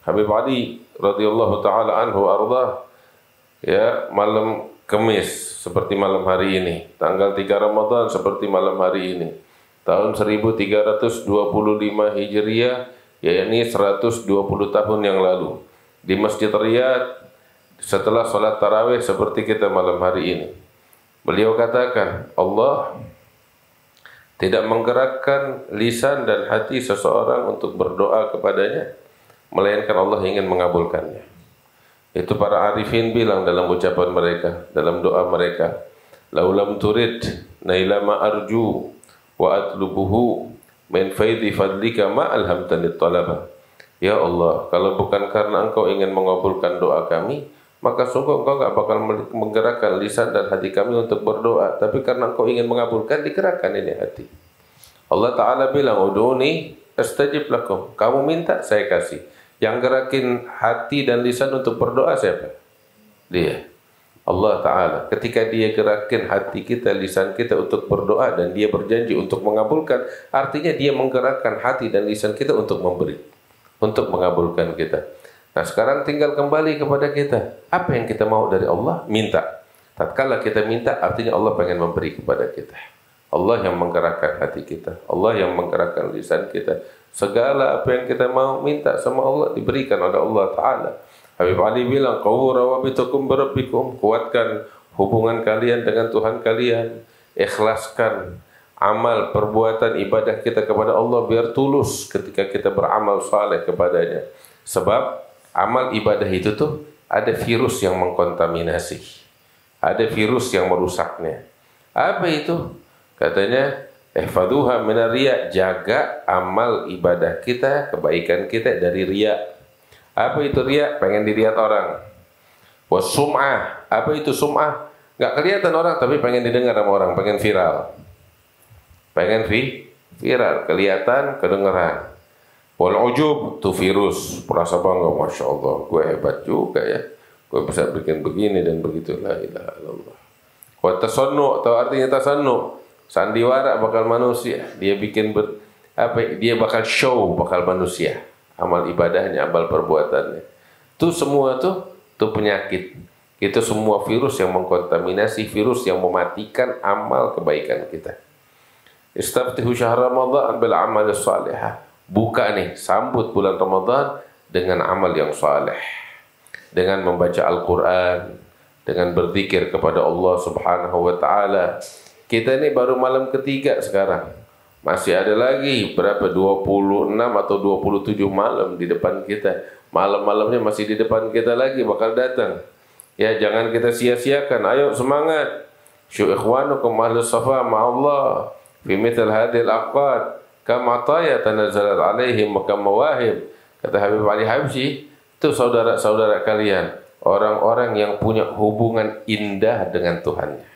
Habib Ali radhiyallahu taala anhu ardah, ya, malam Kamis seperti malam hari ini, tanggal 3 Ramadan seperti malam hari ini, tahun 1325 Hijriah, yakni 120 tahun yang lalu, di Masjid Riyadh setelah salat tarawih seperti kita malam hari ini. Beliau katakan, Allah tidak menggerakkan lisan dan hati seseorang untuk berdoa kepadanya, melainkan Allah ingin mengabulkannya. Itu para arifin bilang dalam ucapan mereka, dalam doa mereka, laulam turid naila ma arju wa atlubuhu min faidi fadlika ma alhamtanit talaba. Ya Allah, kalau bukan karena Engkau ingin mengabulkan doa kami, maka sungguh Engkau gak bakal menggerakkan lisan dan hati kami untuk berdoa. Tapi karena Engkau ingin mengabulkan, digerakkan ini hati. Allah Ta'ala bilang, uduni astajib lakum. Kamu minta, saya kasih. Yang gerakin hati dan lisan untuk berdoa siapa? Dia, Allah Ta'ala. Ketika Dia gerakin hati kita, lisan kita untuk berdoa, dan Dia berjanji untuk mengabulkan, artinya Dia menggerakkan hati dan lisan kita untuk memberi, untuk mengabulkan kita. Nah, sekarang tinggal kembali kepada kita. Apa yang kita mau dari Allah? Minta. Tatkala kita minta, artinya Allah pengen memberi kepada kita. Allah yang menggerakkan hati kita, Allah yang menggerakkan lisan kita. Segala apa yang kita mau minta sama Allah diberikan oleh Allah Ta'ala. Habib Ali bilang, qawwu rawabitukum birabbikum, kuatkan hubungan kalian dengan Tuhan kalian, ikhlaskan amal, perbuatan, ibadah kita kepada Allah biar tulus ketika kita beramal saleh kepadanya. Sebab amal ibadah itu tuh ada virus yang mengkontaminasi, ada virus yang merusaknya. Apa itu? Katanya, ihfaduha minar riya, jaga amal ibadah kita, kebaikan kita dari riya. Apa itu riya? Pengen dilihat orang. Wasum'ah, apa itu sum'ah? Nggak kelihatan orang tapi pengen didengar sama orang, pengen viral. Pengen viral, kelihatan, kedengeran. Wal ujub, itu virus, merasa bangga, Masya Allah, gue hebat juga ya, gue bisa bikin begini dan begitu, la ilaha illallah. Wa tasannu, atau artinya tasannu, sandiwara bakal manusia, dia bikin dia bakal show, bakal manusia, amal ibadahnya, amal perbuatannya. Itu semua tuh penyakit. Itu semua virus yang mengkontaminasi, virus yang mematikan amal kebaikan kita. Istaftihu syahr Ramadan bil amal salihah. Buka nih, sambut bulan Ramadan dengan amal yang saleh. Dengan membaca Al-Quran, dengan berzikir kepada Allah Subhanahu wa ta'ala. Kita ini baru malam ketiga sekarang. Masih ada lagi berapa? 26 atau 27 malam di depan kita. Malam-malamnya masih di depan kita lagi bakal datang. Ya, jangan kita sia-siakan. Ayo semangat. Syu ikhwanukum ahlus safa ma'allah fi mithal hadhil aqad kama ataya tanazzalat alaihim wa kama mawahib. Kata Habib Ali Habsyi, itu saudara-saudara kalian, orang-orang yang punya hubungan indah dengan Tuhannya.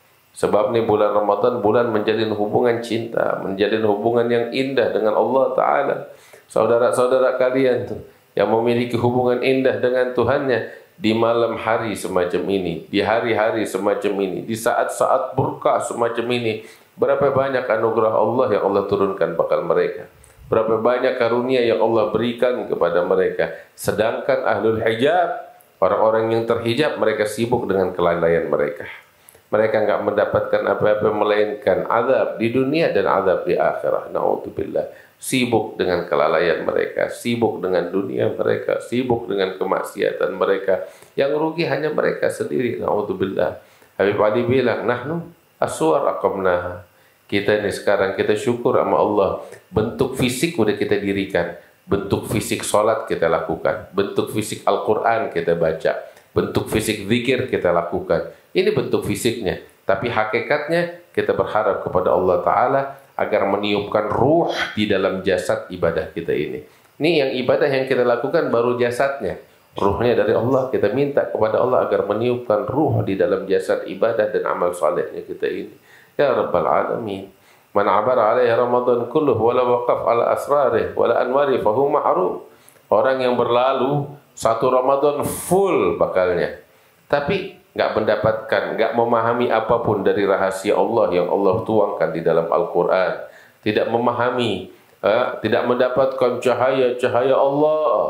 Sebab ini bulan Ramadan, bulan menjalin hubungan cinta, menjalin hubungan yang indah dengan Allah Ta'ala. Saudara-saudara kalian tuh yang memiliki hubungan indah dengan Tuhannya di malam hari semacam ini, di hari-hari semacam ini, di saat-saat berkah semacam ini, berapa banyak anugerah Allah yang Allah turunkan bakal mereka. Berapa banyak karunia yang Allah berikan kepada mereka. Sedangkan ahlul hijab, orang-orang yang terhijab, mereka sibuk dengan kelalaian mereka. Mereka enggak mendapatkan apa-apa melainkan azab di dunia dan azab di akhirat. Na'udzubillah. Sibuk dengan kelalaian mereka, sibuk dengan dunia mereka, sibuk dengan kemaksiatan mereka. Yang rugi hanya mereka sendiri. Na'udzubillah. Habib Ali bilang, nahnu aswar aqamnaha. Kita ini sekarang, kita syukur sama Allah. Bentuk fisik udah kita dirikan. Bentuk fisik sholat kita lakukan. Bentuk fisik Al-Quran kita baca. Bentuk fisik zikir kita lakukan. Ini bentuk fisiknya. Tapi hakikatnya kita berharap kepada Allah Ta'ala agar meniupkan ruh di dalam jasad ibadah kita ini. Ini yang ibadah yang kita lakukan baru jasadnya. Ruhnya dari Allah. Kita minta kepada Allah agar meniupkan ruh di dalam jasad ibadah dan amal salehnya kita ini. Ya Rabbal Alamin. Man abara alaihi Ramadan kulluh wala waqaf ala asrarih wala anwari fahu ma'rum. Orang yang berlalu satu Ramadan full bakalnya, tapi nggak mendapatkan, nggak memahami apapun dari rahasia Allah yang Allah tuangkan di dalam Al-Quran. Tidak memahami, tidak mendapatkan cahaya-cahaya Allah.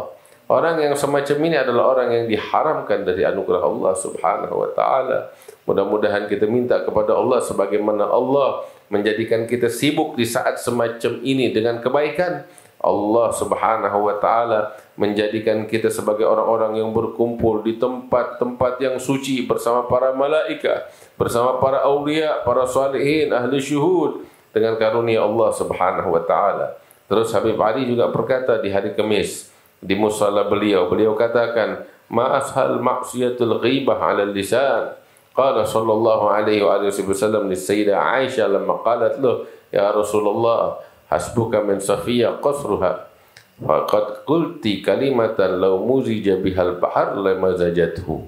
Orang yang semacam ini adalah orang yang diharamkan dari anugerah Allah Subhanahu wa taala. Mudah-mudahan kita minta kepada Allah sebagaimana Allah menjadikan kita sibuk di saat semacam ini dengan kebaikan. Allah Subhanahu wa taala menjadikan kita sebagai orang-orang yang berkumpul di tempat-tempat yang suci bersama para malaikat, bersama para aulia, para salihin, ahli syuhud dengan karunia Allah Subhanahu wa taala. Terus Habib Ali juga berkata di hari Kamis di musalla beliau katakan, "Ma ashal maksiatul ghibah 'ala lisan." Qala sallallahu alaihi wasallam li Sayyidah Aisyah lamma qalat lahu, "Ya Rasulullah, hasbuka min Safiyah qasruha. Faqad qulti kalimatan law muzija bihal bahr lamazajathu.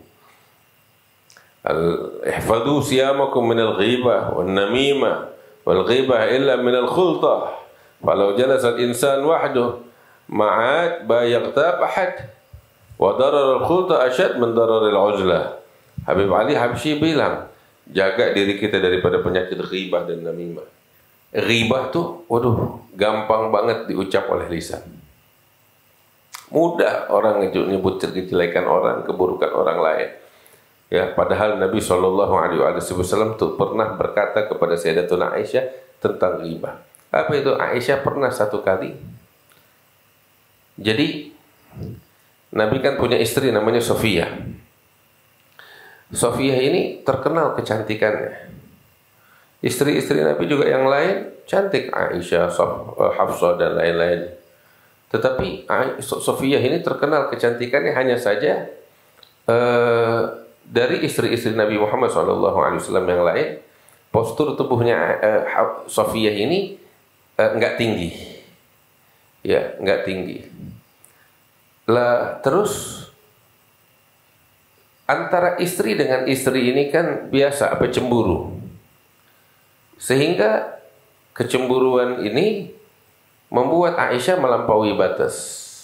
Ihfadhu siyamakum min al-ghibah wan namimah wal ghibah illa min al-khultah. Falau jalasa al-insan wahdahu ma'ad bayaghtab ahad wa darar al-khultah ashad min darar al-uzlah." Habib Ali Habsyi bilang, jaga diri kita daripada penyakit ghibah dan namimah. Ghibah tuh, waduh, gampang banget diucap oleh lisan. Mudah orang nyebut kejelekan orang, keburukan orang lain. Ya, padahal Nabi Shallallahu Alaihi Wasallam tuh pernah berkata kepada Sayyidatuna Aisyah tentang ghibah. Apa itu? Aisyah pernah satu kali. Jadi Nabi kan punya istri namanya Sofiyah. Sofiyah ini terkenal kecantikannya. Istri-istri Nabi juga yang lain cantik, Aisyah, Hafsah dan lain-lain. Tetapi Sofiyah ini terkenal kecantikannya hanya saja dari istri-istri Nabi Muhammad SAW yang lain, postur tubuhnya Sofiyah ini enggak tinggi. Ya, enggak tinggi. Lah terus antara istri dengan istri ini kan biasa cemburu. Sehingga kecemburuan ini membuat Aisyah melampaui batas.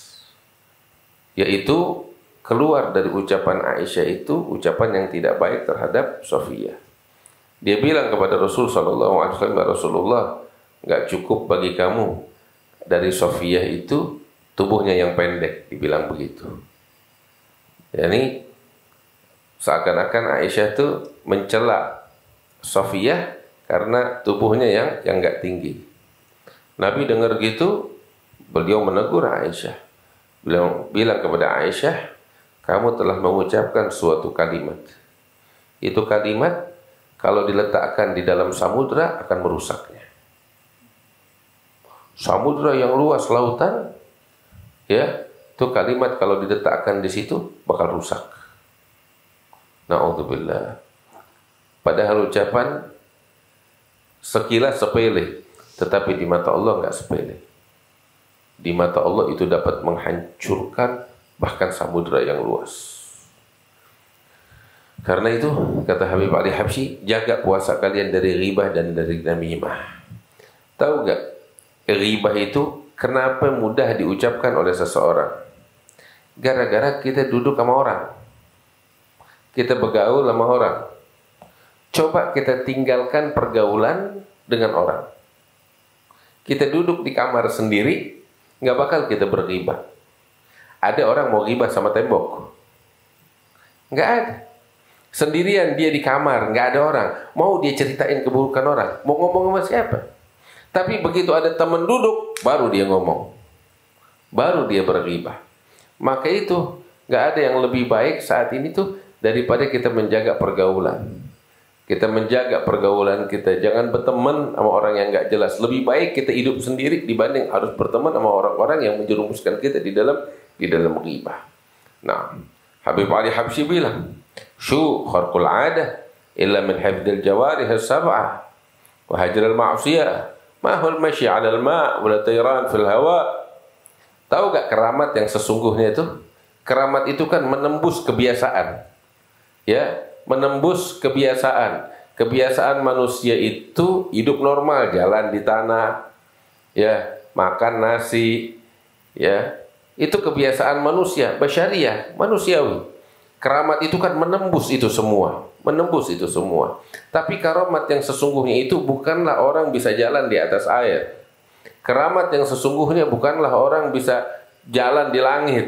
Yaitu keluar dari ucapan Aisyah itu ucapan yang tidak baik terhadap Sofiyah. Dia bilang kepada Rasul sallallahu alaihi wasallam, "Rasulullah, enggak cukup bagi kamu dari Sofiyah itu tubuhnya yang pendek," dibilang begitu. Yani seakan-akan Aisyah itu mencela Sofiyah karena tubuhnya yang enggak tinggi. Nabi dengar gitu, beliau menegur Aisyah. Beliau bilang kepada Aisyah, "Kamu telah mengucapkan suatu kalimat. Itu kalimat kalau diletakkan di dalam samudra akan merusaknya. Samudra yang luas, lautan, ya, itu kalimat kalau diletakkan di situ bakal rusak." Na'udzubillah. Padahal ucapan sekilas sepele, tetapi di mata Allah enggak sepele. Di mata Allah itu dapat menghancurkan bahkan samudra yang luas. Karena itu, kata Habib Ali Habsyi, jaga puasa kalian dari ghibah dan dari namimah. Tahu enggak, ghibah itu kenapa mudah diucapkan oleh seseorang? Gara-gara kita duduk sama orang. Kita bergaul sama orang. Coba kita tinggalkan pergaulan dengan orang. Kita duduk di kamar sendiri, nggak bakal kita berghibah. Ada orang mau ghibah sama tembok? Nggak ada. Sendirian dia di kamar, nggak ada orang. Mau dia ceritain keburukan orang? Mau ngomong sama siapa? Tapi begitu ada teman duduk, baru dia ngomong. Baru dia berghibah. Maka itu, nggak ada yang lebih baik saat ini tuh daripada kita menjaga pergaulan. Kita menjaga pergaulan kita. Jangan berteman sama orang yang nggak jelas. Lebih baik kita hidup sendiri dibanding harus berteman sama orang-orang yang menjerumuskan kita di dalam ghibah. Nah, Habib Ali Habsyi bilang, "Syu kharqul 'adah illa min hifdzil jawarih as-sab'ah wa hajril ma'siyah. Ma huwal mashy 'alal ma' wa la tayran fil hawa." Tahu gak keramat yang sesungguhnya itu? Keramat itu kan menembus kebiasaan. Ya, menembus kebiasaan. Kebiasaan manusia itu hidup normal, jalan di tanah, ya, makan nasi, ya. Itu kebiasaan manusia, basyariah, manusiawi. Keramat itu kan menembus itu semua, menembus itu semua. Tapi keramat yang sesungguhnya itu bukanlah orang bisa jalan di atas air. Keramat yang sesungguhnya bukanlah orang bisa jalan di langit.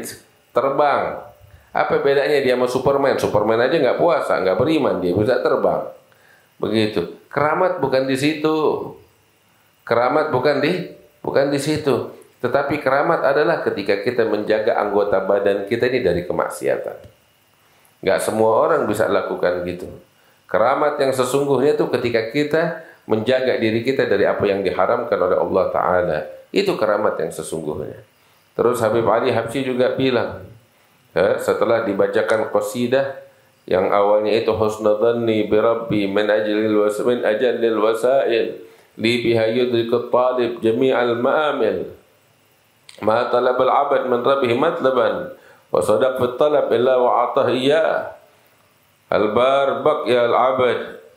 terbang. Apa bedanya dia sama Superman? Superman aja nggak puasa, nggak beriman, dia bisa terbang. Begitu. Keramat bukan di situ. Keramat bukan di situ. Tetapi keramat adalah ketika kita menjaga anggota badan kita ini dari kemaksiatan. Nggak semua orang bisa lakukan gitu. Keramat yang sesungguhnya itu ketika kita menjaga diri kita dari apa yang diharamkan oleh Allah Ta'ala. Itu keramat yang sesungguhnya. Terus Habib Ali Habsyi juga bilang, setelah dibacakan qasidah yang awalnya itu husnudhanni bi rabbi min ajallil wasail li biha yudrikut talib jami'al ma'amil ma talabal abad min rabbih matlaban wa sadaq fit talab illa wa atah iya al barbak ya al abad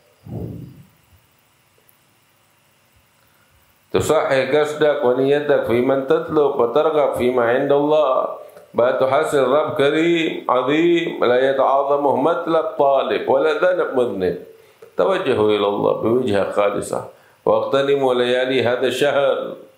tusahih qasdak wa niyatak fi man tatlub wa targhab fi ma 'inda Allah بتحسن رب كريم عظيم لا يتعاظمه مطلب طالب ولا ذنب مذنب توجهوا إلى الله بوجهة خالصة واغتنموا ليالي هذا الشهر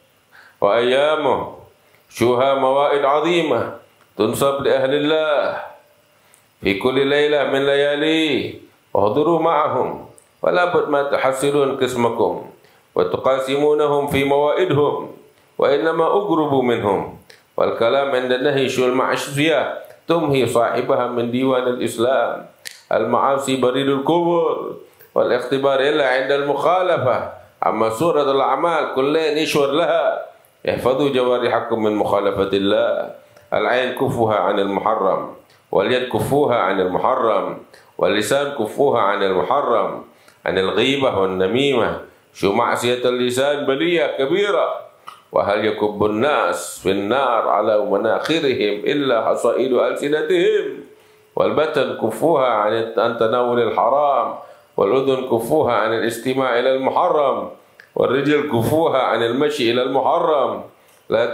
وأيامه شوها موائد عظيمة تنصب لأهل الله في كل ليلة من لياليه واحضروا معهم ولا بد ما تحسنون قسمكم وتقاسمونهم في موائدهم وإنما أقربوا منهم والكلام عند النهي شو المعصية تمهي صاحبها من ديوان الإسلام المعاصي بريد الكبر والاختبار إلا عند المخالفة أما سورة الأعمال كلها نشور لها احفظوا جوارحكم من مخالفة الله العين كفوها عن المحرم واليد كفوها عن المحرم واللسان كفوها عن المحرم عن الغيبة والنميمة شو معصية اللسان بلية كبيرة وهل يكب الناس في النار على مناخرهم إلا حصائد ألسنتهم والبطن كفوها عن تناول الحرام والأذن كفوها عن الاستماع إلى المحرم والرجل كفوها عن المشي إلى المحرم لا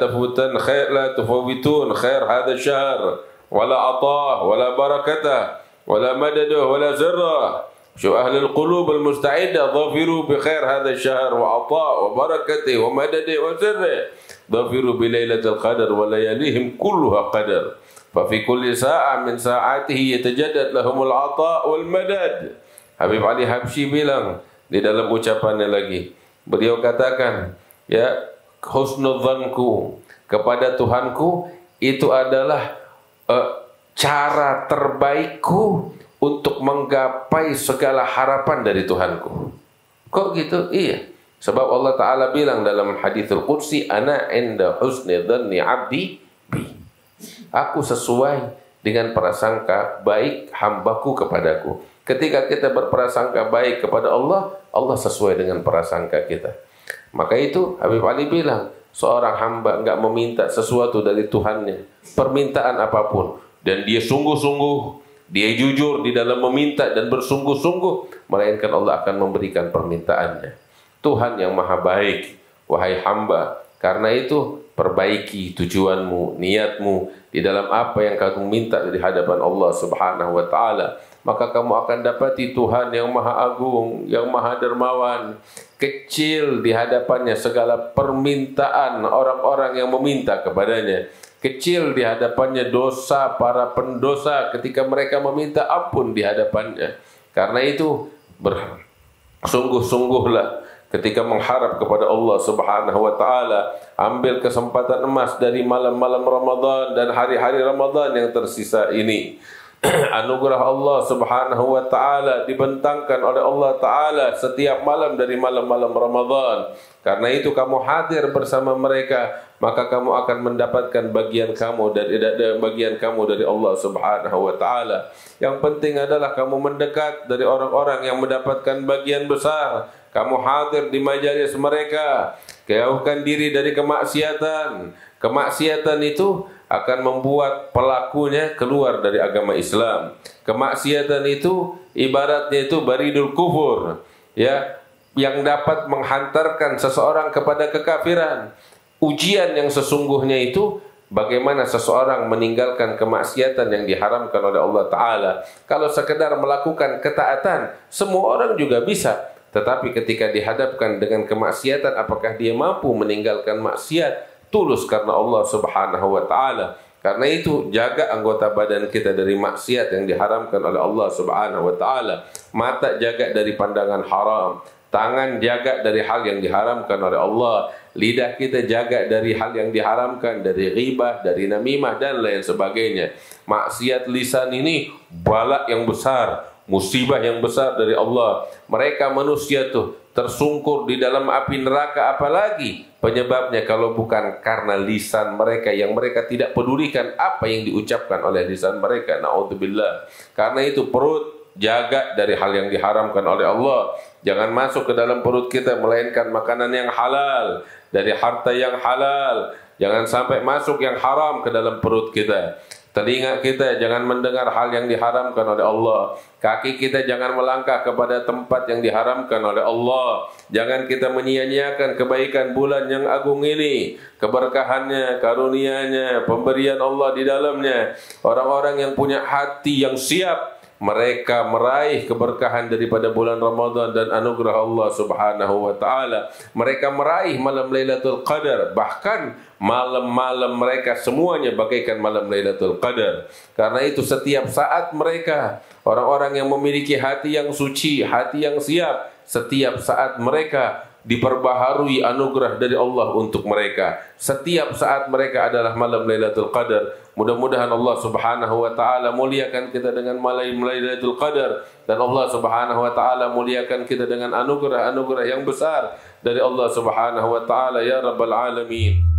تفوتون خير هذا الشهر ولا عطاه ولا بركته ولا مدده ولا سره شو أهل القلوب المستعدة ظفروا بخير هذا الشهر وعطاء وبركته ومدده وسره ظفروا بليلة القدر ولياليهم كلها قدر ففي كل ساعة من ساعاته يتجدد لهم العطاء والمدد. Habib Ali Habsyi bilang di dalam ucapannya lagi, beliau katakan, ya, husnudzanku kepada Tuhanku itu adalah cara terbaikku untuk menggapai segala harapan dari Tuhanku. Kok gitu? Iya. Sebab Allah Ta'ala bilang dalam hadithul Qudsi, Ana inda husni dhanni abdi bi. Aku sesuai dengan prasangka baik hambaku kepadaku. Ketika kita berprasangka baik kepada Allah, Allah sesuai dengan prasangka kita. Maka itu Habib Ali bilang, seorang hamba enggak meminta sesuatu dari Tuhannya, permintaan apapun, dan dia sungguh-sungguh, dia jujur di dalam meminta dan bersungguh-sungguh, melainkan Allah akan memberikan permintaannya. Tuhan yang maha baik, wahai hamba, karena itu perbaiki tujuanmu, niatmu di dalam apa yang kamu minta dari hadapan Allah Subhanahu wa Ta'ala. Maka kamu akan dapati Tuhan yang maha agung, yang maha dermawan. Kecil di hadapannya segala permintaan orang-orang yang meminta kepadanya. Kecil di hadapannya dosa para pendosa ketika mereka meminta ampun di hadapannya. Karena itu bersungguh-sungguhlah ketika mengharap kepada Allah Subhanahu wa Ta'ala. Ambil kesempatan emas dari malam-malam Ramadan dan hari-hari Ramadan yang tersisa ini. Anugerah Allah Subhanahu wa Ta'ala dibentangkan oleh Allah Ta'ala setiap malam dari malam-malam Ramadan. Karena itu kamu hadir bersama mereka, maka kamu akan mendapatkan bagian kamu dari Allah Subhanahu wa Ta'ala. Yang penting adalah kamu mendekat dari orang-orang yang mendapatkan bagian besar. Kamu hadir di majelis mereka, jauhkan diri dari kemaksiatan. Kemaksiatan itu akan membuat pelakunya keluar dari agama Islam. Kemaksiatan itu ibaratnya itu baridul kufur, ya, yang dapat menghantarkan seseorang kepada kekafiran. Ujian yang sesungguhnya itu bagaimana seseorang meninggalkan kemaksiatan yang diharamkan oleh Allah Ta'ala. Kalau sekedar melakukan ketaatan, semua orang juga bisa. Tetapi ketika dihadapkan dengan kemaksiatan, apakah dia mampu meninggalkan maksiat tulus karena Allah Subhanahu wa Ta'ala? Karena itu jaga anggota badan kita dari maksiat yang diharamkan oleh Allah Subhanahu wa taala. Mata jaga dari pandangan haram, tangan jaga dari hal yang diharamkan oleh Allah, lidah kita jaga dari hal yang diharamkan, dari ghibah, dari namimah dan lain sebagainya. Maksiat lisan ini balak yang besar, musibah yang besar dari Allah. Mereka manusia tuh tersungkur di dalam api neraka, apalagi penyebabnya kalau bukan karena lisan mereka yang mereka tidak pedulikan apa yang diucapkan oleh lisan mereka. Na'udzubillah. Karena itu perut jaga dari hal yang diharamkan oleh Allah. Jangan masuk ke dalam perut kita melainkan makanan yang halal, dari harta yang halal. Jangan sampai masuk yang haram ke dalam perut kita. Telinga kita jangan mendengar hal yang diharamkan oleh Allah. Kaki kita jangan melangkah kepada tempat yang diharamkan oleh Allah. Jangan kita menyia-nyiakan kebaikan bulan yang agung ini, keberkahannya, karunia-Nya, pemberian Allah di dalamnya. Orang-orang yang punya hati yang siap, mereka meraih keberkahan daripada bulan Ramadan dan anugerah Allah Subhanahu wa taala. Mereka meraih malam Lailatul Qadar, bahkan malam-malam mereka semuanya bagaikan malam Lailatul Qadar. Karena itu setiap saat mereka, orang-orang yang memiliki hati yang suci, hati yang siap, setiap saat mereka diperbaharui anugerah dari Allah untuk mereka. Setiap saat mereka adalah malam Lailatul Qadar. Mudah-mudahan Allah Subhanahu wa taala muliakan kita dengan malam Lailatul Qadar, dan Allah Subhanahu wa taala muliakan kita dengan anugerah-anugerah yang besar dari Allah Subhanahu wa taala ya rabbal alamin.